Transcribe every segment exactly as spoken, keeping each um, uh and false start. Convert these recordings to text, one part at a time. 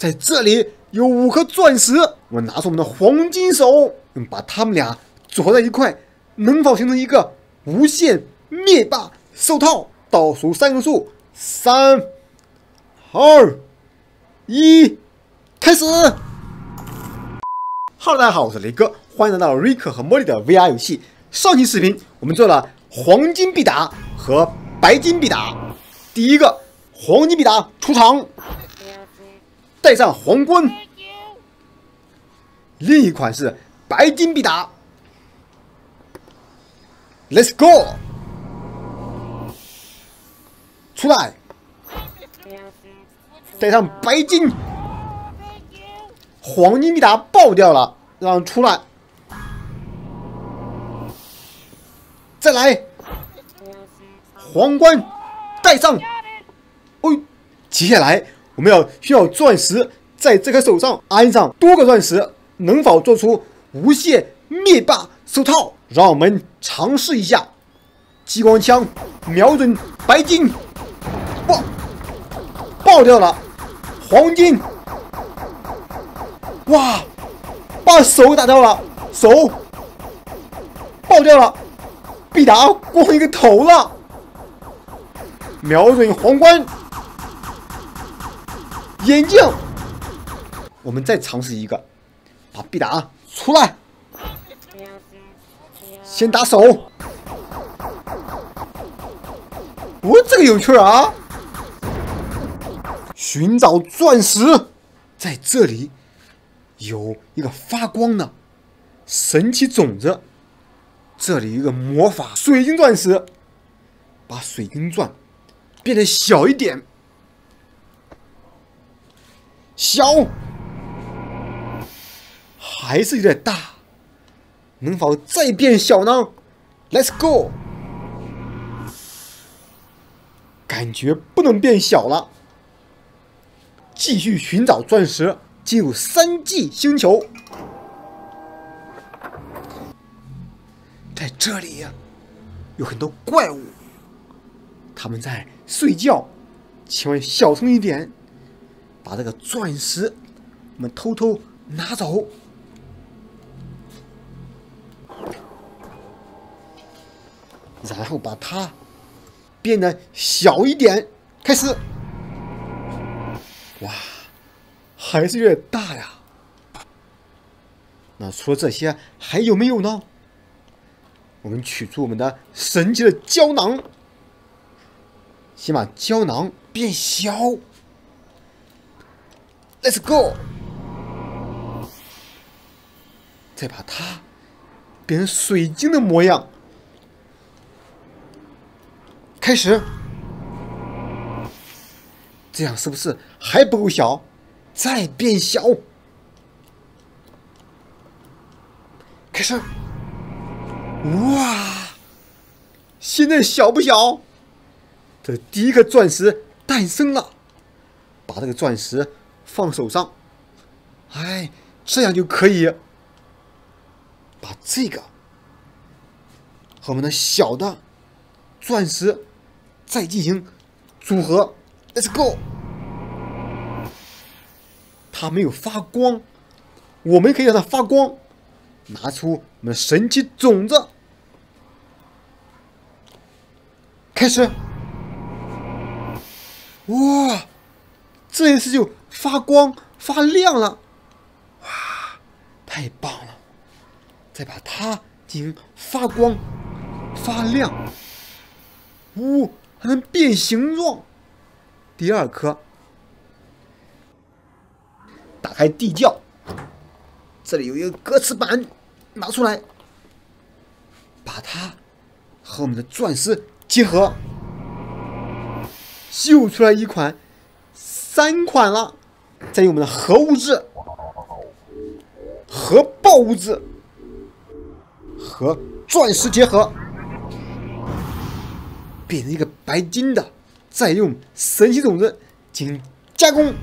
在这里有五颗钻石，我们拿出我们的黄金手，我们把它们俩组合在一块，能否形成一个无限灭霸手套？倒数三个数，三、二、一，开始 ！Hello， 大家好，我是雷哥，欢迎来到瑞克和莫莉的 V R 游戏。上期视频我们做了黄金必打和白金必打，第一个黄金必打出场，戴上皇冠；另一款是白金必打 ，Let's go！ 出来，戴上白金，黄金必打爆掉了，让出来，再来，皇冠戴上，哦，接下来我们要需要钻石，在这颗手上安上多个钻石，能否做出无限灭霸手套？让我们尝试一下，激光枪瞄准白金。爆爆掉了，黄金！哇，把手打掉了，手爆掉了，必打光一个头了。瞄准皇冠，眼镜。我们再尝试一个，把必打出来，先打手。哦，这个有趣啊！寻找钻石，在这里有一个发光的神奇种子，这里有一个魔法水晶钻石，把水晶钻变得小一点，小，还是有点大，能否再变小呢 ？Let's go！ 感觉不能变小了。继续寻找钻石，进入三 G 星球。在这里有很多怪物，他们在睡觉，千万小声一点，把这个钻石我们偷偷拿走。然后把它变得小一点，开始。哇，还是有点大呀。那除了这些，还有没有呢？我们取出我们的神奇的胶囊，先把胶囊变小。Let's go！ 再把它变成水晶的模样。开始。这样是不是还不够小？再变小。开始。哇！现在小不小？这第一颗钻石诞生了。把这个钻石放手上，哎，这样就可以把这个和我们的小的钻石再进行组合。Let's go！ 它没有发光，我们可以让它发光。拿出我们的神奇种子，开始。哇，这一次就发光发亮了，哇，太棒了！再把它进行发光发亮，呜、哦，还能变形状。第二颗，打开地窖，这里有一个歌词板，拿出来，把它和我们的钻石结合，秀出来一款，三款了。再用我们的核物质、核爆物质和钻石结合，变成一个白金的。再用神奇种子进行加工，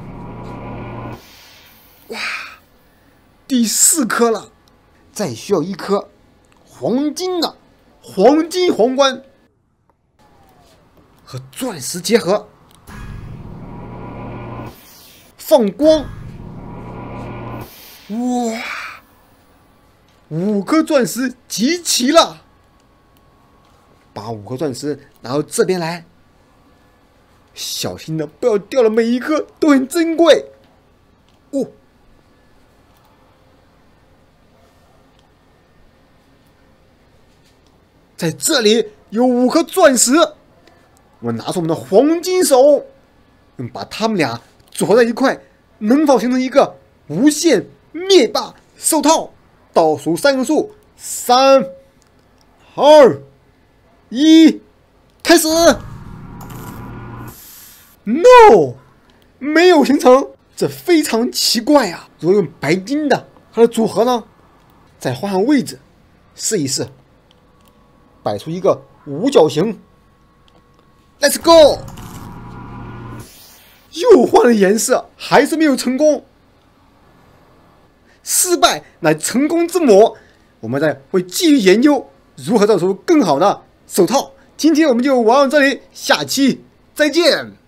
哇，第四颗了，再需要一颗黄金的黄金皇冠和钻石结合， 放光。哇！五颗钻石集齐了，把五颗钻石拿到这边来，小心的不要掉了，每一颗都很珍贵。哦，在这里有五颗钻石，我们拿出我们的黄金手，把它们俩组合在一块，能否形成一个无限灭霸手套？倒数三个数，三、二、一，开始 ！No， 没有形成，这非常奇怪啊！如果用白金的，它的组合呢？再换换位置，试一试，摆出一个五角形。Let's go！ 又换了颜色，还是没有成功。失败乃成功之母，我们再会继续研究如何造出更好的手套。今天我们就玩到这里，下期再见。